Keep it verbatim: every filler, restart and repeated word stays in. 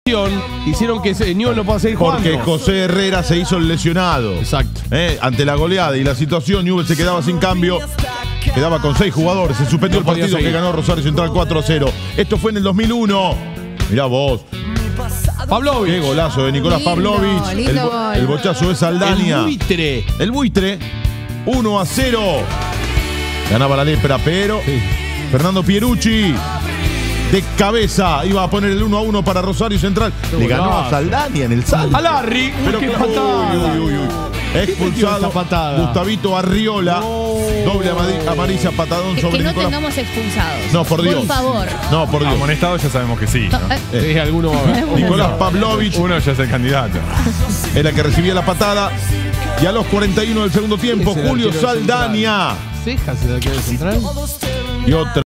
hicieron que Newell's no pueda seguir jugando. Porque José Herrera se hizo el lesionado. Exacto. Eh, ante la goleada y la situación, Newell's se quedaba sin cambio. Quedaba con seis jugadores. Se suspendió No el partido que ganó Rosario Central cuatro a cero. Esto fue en el dos mil uno. Mirá vos. Pavlovich. Qué golazo de Nicolás Lindo, Pavlovich. lindo El, gol. el bochazo de Saldaña. El buitre. El buitre. uno a cero. Ganaba la lepra, pero Sí. Fernando Pierucci de cabeza iba a poner el uno a uno para Rosario Central. Qué Le ganó a golazo. Saldaña en el salto. A Larry. Pero qué uy, patada. uy, uy, uy. Expulsado esa patada? Gustavito Arriola. No. Doble amadi- amarilla, patadón Que, sobre que no Nicolás. tengamos expulsados. No, por Dios. Por favor. No, por Dios. Amonestado ya sabemos que sí, ¿no? Eh, Sí, alguno va a ver. Nicolás Pavlovich Uno ya es el candidato. era el que recibía la patada. Y a los cuarenta y uno del segundo tiempo, ¿Quién es el Julio arquero Saldaña. Cejas el arquero central. Y otra.